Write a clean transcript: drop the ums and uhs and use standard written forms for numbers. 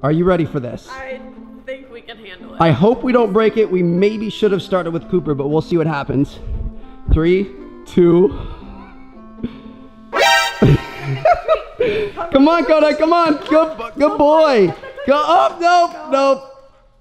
Are you ready for this? I think we can handle it. I hope we don't break it. We maybe should have started with Cooper, but we'll see what happens. 3, 2. Come on, Koda, come on. Good boy. Go up. Nope.